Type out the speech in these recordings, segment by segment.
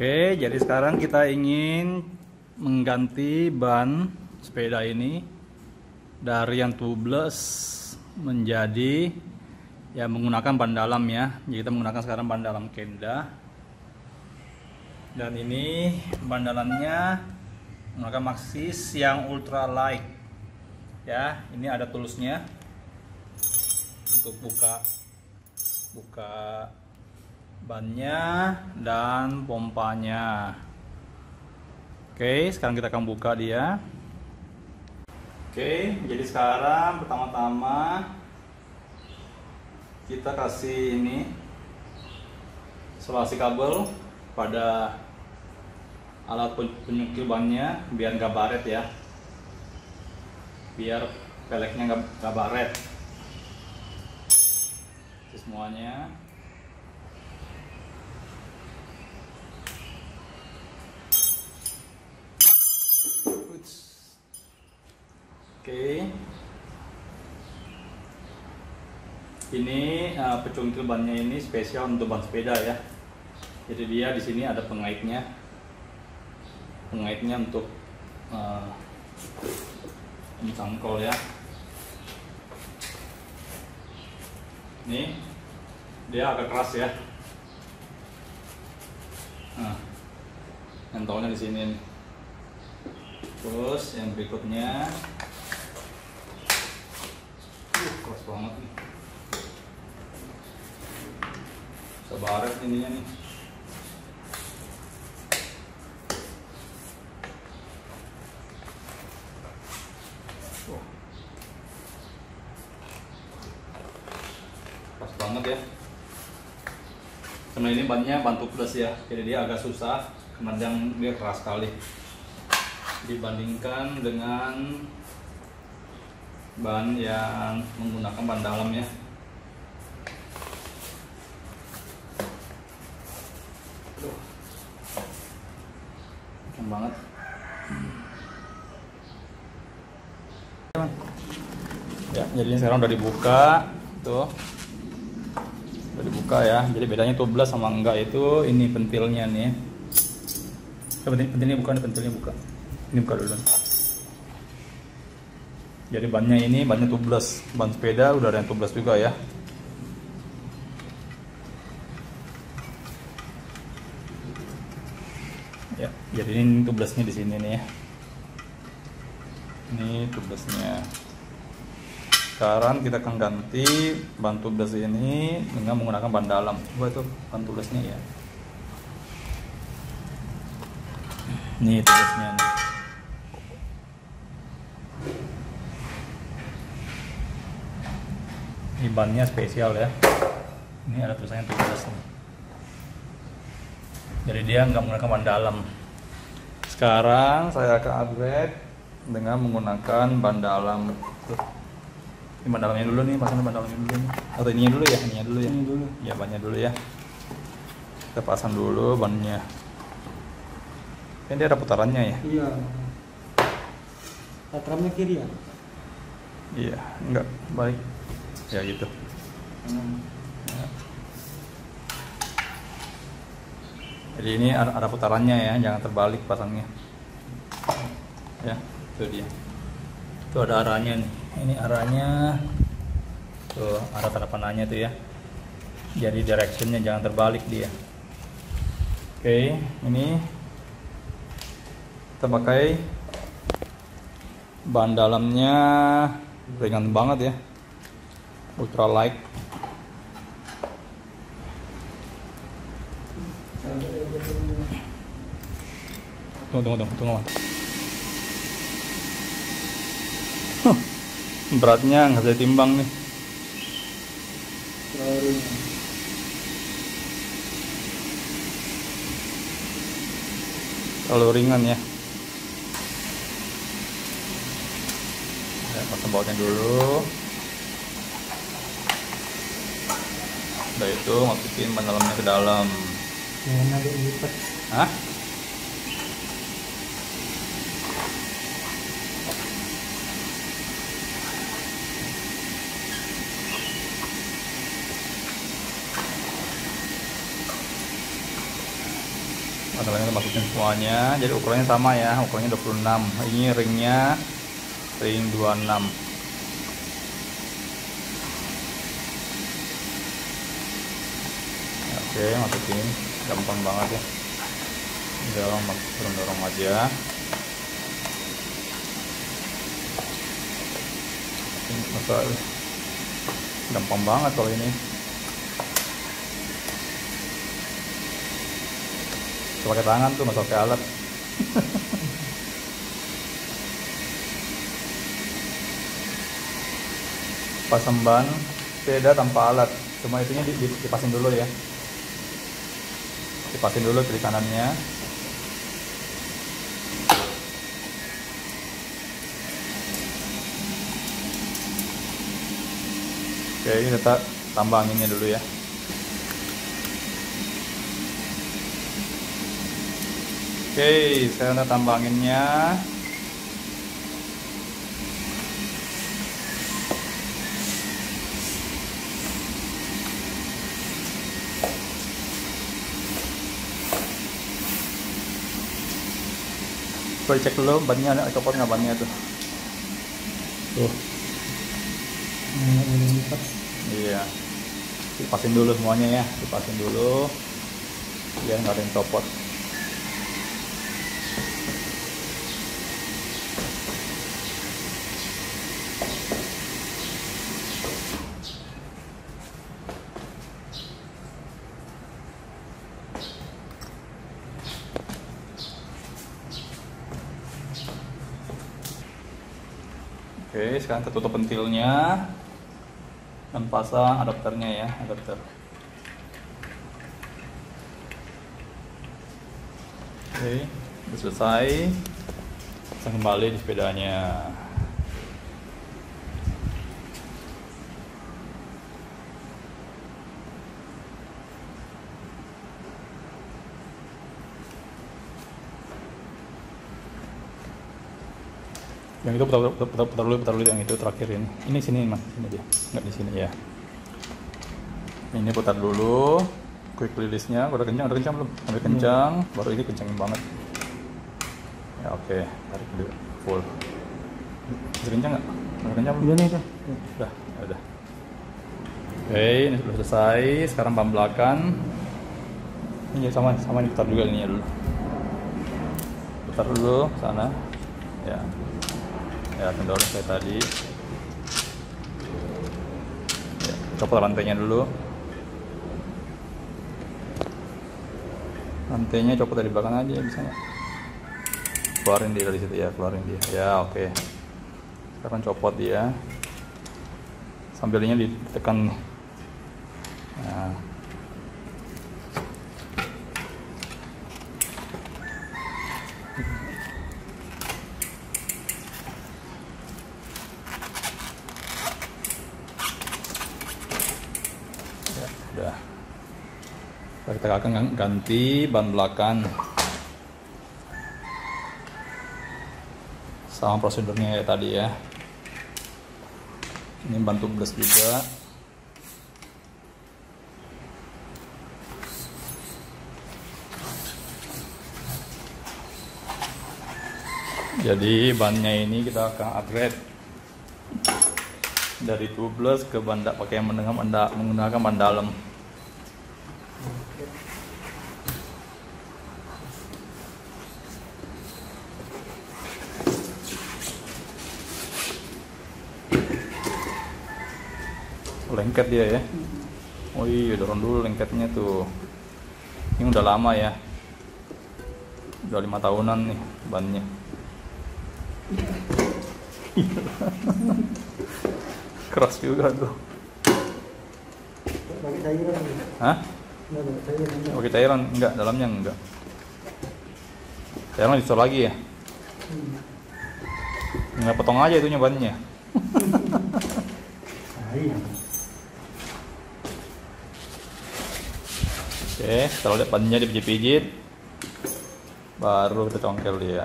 Oke, jadi sekarang kita ingin mengganti ban sepeda ini dari yang tubeless menjadi ya menggunakan ban dalam ya. Jadi kita menggunakan sekarang ban dalam Kenda. Dan ini ban dalamnya menggunakan Maxxis yang ultra light. Ya, ini ada toolsnya untuk buka bannya dan pompanya. Oke, sekarang kita akan buka dia. Oke, jadi sekarang pertama-tama kita kasih ini isolasi kabel pada alat penyukir bannya biar nggak baret ya, biar peleknya nggak baret. Itu semuanya. Oke, ini pecungkil bannya ini spesial untuk ban sepeda ya. Jadi dia di sini ada pengaitnya untuk mencangkol ya. Ini dia agak keras ya. Nah, mentolnya di sini. Terus yang berikutnya. Keras banget nih, bisa baret ininya nih. Keras banget ya, karena ini bannya ban tubeless ya, jadi dia agak susah karena dia keras sekali dibandingkan dengan ban yang menggunakan ban dalam ya. Kencang banget. Ya, jadi ini sekarang udah dibuka tuh. Udah dibuka ya. Jadi bedanya tubeless sama enggak itu ini pentilnya nih. Pentilnya buka, pentilnya buka. Ini buka dulu. Jadi bannya ini bannya tubeless, ban sepeda udah ada yang tubeless juga ya. Ya, jadi ini tubelessnya di sini nih ya. Ini tubelessnya. Sekarang kita akan ganti ban tubeless ini dengan menggunakan ban dalam. Coba tuh ban tubelessnya ya. Ini tubelessnya nih. Ini bannya spesial ya. Ini ada tulisannya tubeless. Jadi dia nggak menggunakan ban dalam. Sekarang saya akan upgrade dengan menggunakan ban dalam. Ini ban dalamnya dulu nih, pasang ban dalamnya dulu nih. Atau ininya dulu ya, ininya dulu ya. Ini dulu. Ya, bannya dulu ya. Kita pasang dulu bannya. Kan dia ada putarannya ya? Iya. Putarannya kiri ya? Iya, enggak, balik. Ya gitu. Ya. Jadi ini ada putarannya ya, jangan terbalik pasangnya. Ya, itu dia. Itu ada arahnya nih. Ini arahnya. Tuh, arah tanda panahnya tuh ya. Jadi directionnya jangan terbalik dia. Oke, ini kita pakai ban dalamnya ringan banget ya. Ultra light. Tunggu. Beratnya nggak bisa timbang nih. Terlalu ringan ya. Pasang bautnya dulu. Udah itu masukin ban dalamnya ke dalam. Jangan ada lipat. Hah? Bandalamnya kita masukin semuanya. Jadi ukurannya sama ya, ukurannya 26. Ini ringnya ring 26. Oke, masukin. Gampang banget ya. Dorong aja. Gampang banget kalau ini. Pakai tangan tuh, nggak pakai alat. Pasang ban sepeda tanpa alat, cuma itunya dipasin dulu ya. Dipasin dulu kiri kanannya. Oke, ini kita tambah anginnya dulu ya. Oke, sekarang kita tambah anginnya. Coba cek dulu bannya ada copot nggak bannya tuh. Tuh. Iya. Dipasin dulu semuanya ya, dipasin dulu. Biar nggak ada yang copot. Oke, sekarang kita tutup pentilnya dan pasang adapternya ya, adapter. Oke, sudah selesai. Pasang kembali di sepedanya. Yang itu putar dulu yang itu terakhir ini. Ini sini mas, ini dia, nggak di sini ya. Ini putar dulu, quick release-nya. Udah kencang belum? Sampai kencang, baru ini kencangin banget. Ya oke, tarik dulu full. Masih kencang nggak? Udah kencang belum? Udah nih tuh. Udah. Oke, ini sudah selesai. Sekarang ban belakang. Ini sama ini putar juga ini dulu. Putar dulu sana. Ya. Ya, mendorong kayak tadi. Ya, copot rantainya dulu. Rantainya copot dari belakang aja bisa nggak? Keluarin dia dari situ ya, keluarin dia. Ya oke. Sekarang copot dia. Sambilnya ditekan. Nah. Udah. Kita akan ganti ban belakang. Sama prosedurnya ya tadi ya. Ini ban tubeless juga. Jadi bannya ini kita akan upgrade dari tubeless ke ban pakai menggunakan ban dalam. Lengket dia ya. Oh iya, dorong dulu lengketnya tuh. Ini udah lama ya. Udah 5 tahunan nih bannya. Keras juga tuh. Pakai cairan. Hah? Enggak, cairan. Pakai cairan? Enggak, dalamnya enggak. Cairan disol lagi ya? Nggak potong aja itunya bannya. Oke, kalau lihat bannya dipijit-pijit, baru kita congkel dia.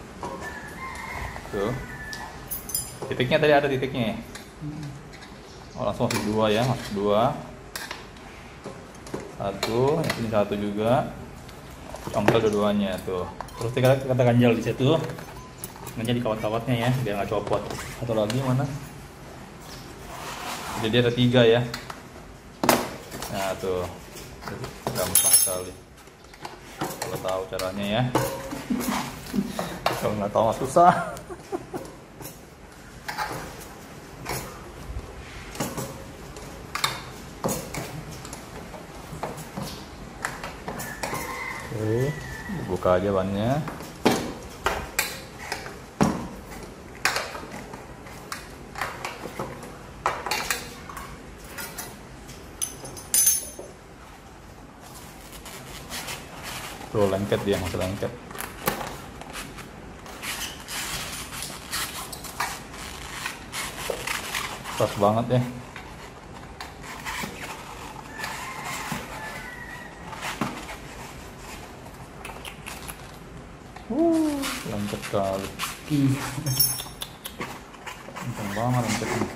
Tuh. Titiknya tadi ada titiknya ya? Oh, langsung masuk 2 ya, masuk 2. 1, yang sini 1 juga. Congkel dua-duanya tuh. Terus kita ganjal di situ. Menjadi kawat-kawatnya ya, biar nggak copot. Satu lagi mana? Jadi ada 3 ya. Nah tuh, gampang sekali. Kalau tahu caranya ya. Kalau nggak tahu mah susah. Oke, buka aja bannya. Tuh lengket dia, masih lengket. Keras banget ya. Lengket kali. Kenceng banget lengketnya.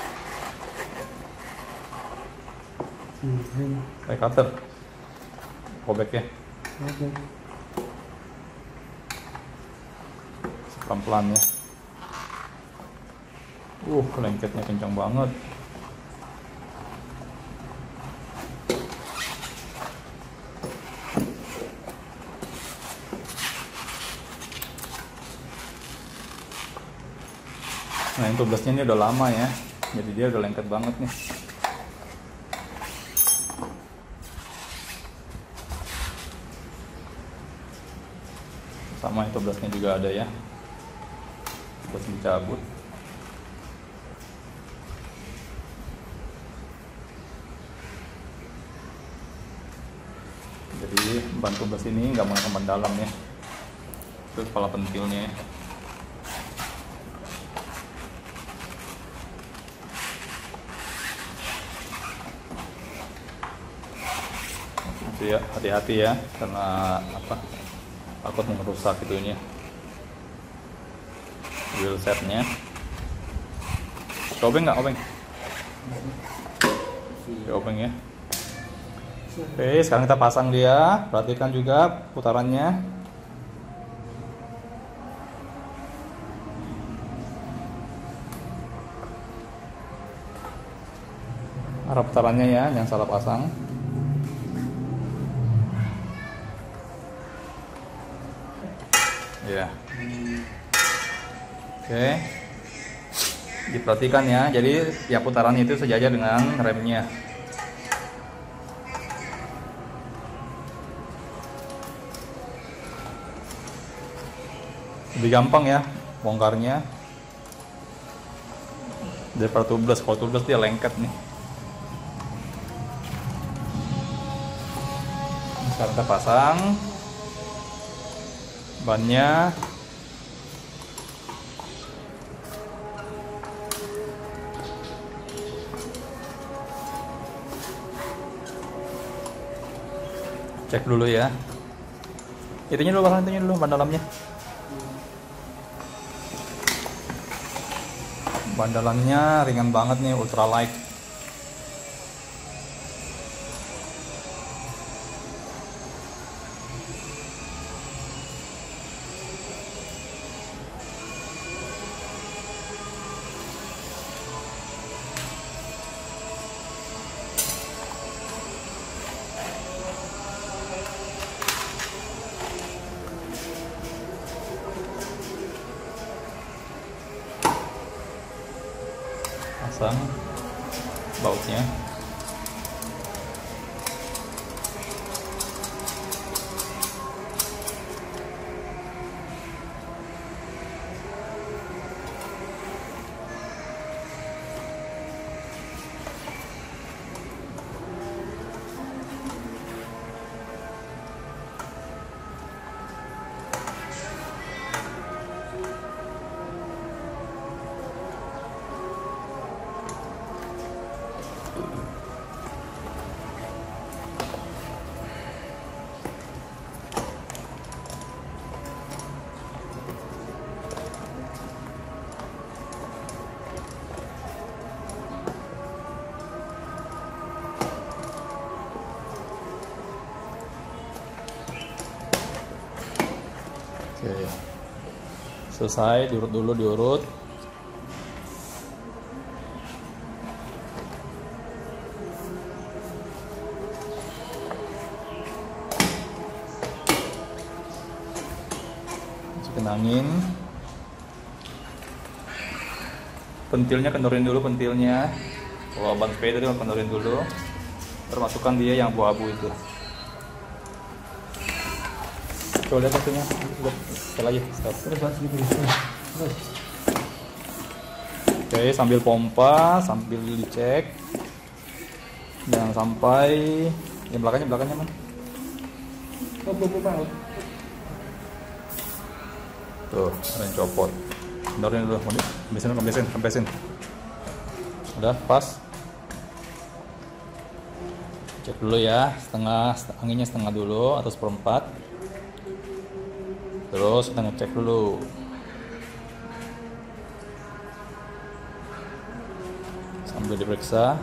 Kayak cutter. Kobek ya. Oke. Pelan-pelan ya. Lengketnya kencang banget. Nah, yang tublesnya ini udah lama ya. Jadi dia udah lengket banget nih. Sama itu tublesnya juga ada ya. Buat dicabut. Jadi ban tubles ini nggak menggunakan ban dalam ya. Itu kepala pentilnya ya. Ya, hati-hati ya, karena takut merusak itunya wheel setnya. Obeng nggak, obeng? Obeng ya. Oke, sekarang kita pasang dia. Perhatikan juga putarannya. Arah putarannya ya, jangan salah pasang. Ya. Oke. Diperhatikan ya. Jadi tiap putarannya itu sejajar dengan remnya. Lebih gampang ya bongkarnya daripada tubles. Kalau tubles dia lengket nih. Sekarang kita pasang bannya. Cek dulu ya. Itunya dulu, pasang itunya dulu, ban dalamnya. Ban dalamnya ringan banget nih, ultralight. Pasang bautnya. Oke, selesai. Diurut dulu, diurut. Masukin angin. Pentilnya kendorin dulu pentilnya. Kalau ban sepeda itu kendorin dulu. Termasukkan dia yang abu-abu itu. Coba lihat hasilnya. Setelah aja. Stop. Terus. Oke, sambil pompa, sambil dicek. Jangan sampai yang belakangnya man. Tuh, ada yang copot. Kendorin dulu, kempesin. Udah pas. Cek dulu ya, anginnya setengah dulu atau 1/4. Terus kita ngecek dulu. Sambil diperiksa.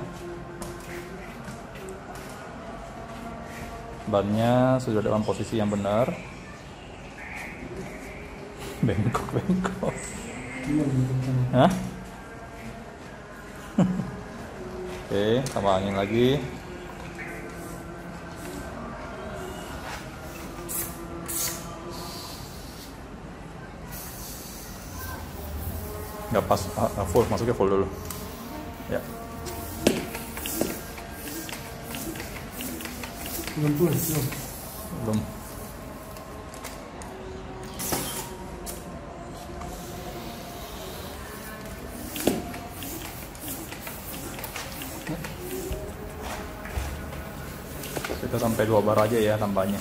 Bannya sudah dalam posisi yang benar. Bengkok. Hah? Oke, tambah angin lagi. Nggak pas, full, masuknya full dulu. Ya. Belum. Kita sampai 2 bar aja ya tambahnya.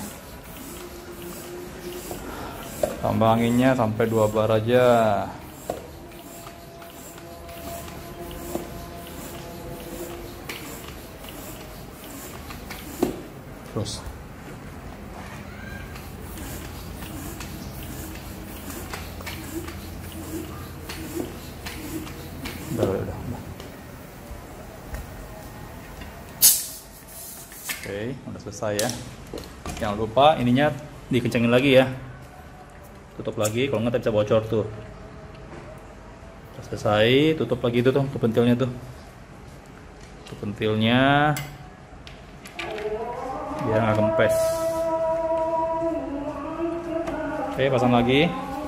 Tambah anginnya sampai 2 bar aja. Terus. Udah. Oke, udah selesai ya. Jangan lupa ininya dikencengin lagi ya. Tutup lagi, kalau nggak bisa bocor tuh. Udah selesai, tutup lagi itu tuh, pentilnya tuh. Pentilnya biar nggak kempes. Oke, pasang lagi.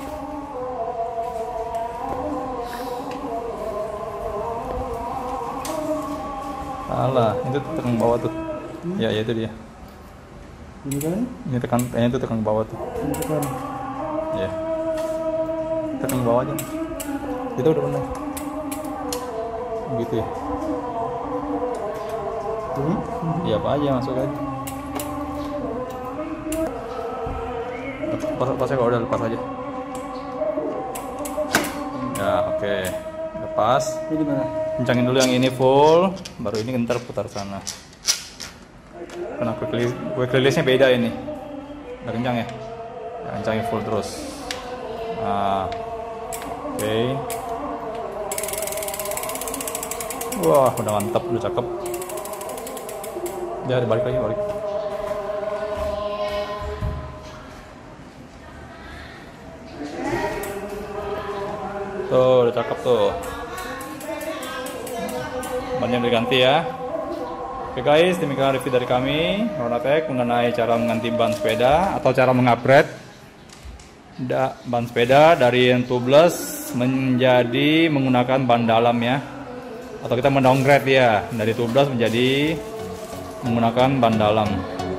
Alah, itu tekan bawah tuh. Ya itu dia. Ini kan? Ini kayaknya itu tekan bawah tuh. Tekan. Ya. Tekan bawah aja. Itu udah benar. Gitu ya. Iya apa aja masuk aja. Pasnya kalau udah lepas aja. Ya oke. Lepas. Ini gimana? Kencangin dulu yang ini full, baru ini ntar putar sana. Karena quick release-nya beda ini. Udah kencang ya? Ya kencangin full terus. Nah, oke. Wah, udah mantap, udah cakep. Ya, balik lagi, balik. Tuh, udah cakep tuh. Bannya udah diganti ya. Oke guys, demikian review dari kami Ronatech mengenai cara mengganti ban sepeda atau cara mengupgrade ban sepeda dari yang tubeless menjadi menggunakan ban dalam ya, atau kita mendowngrade ya dari tubeless menjadi menggunakan ban dalam.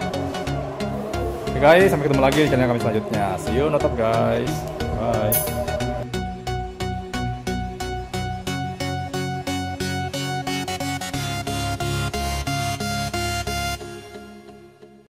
Oke guys, sampai ketemu lagi di channel kami selanjutnya. See you, Ronatech guys. Bye.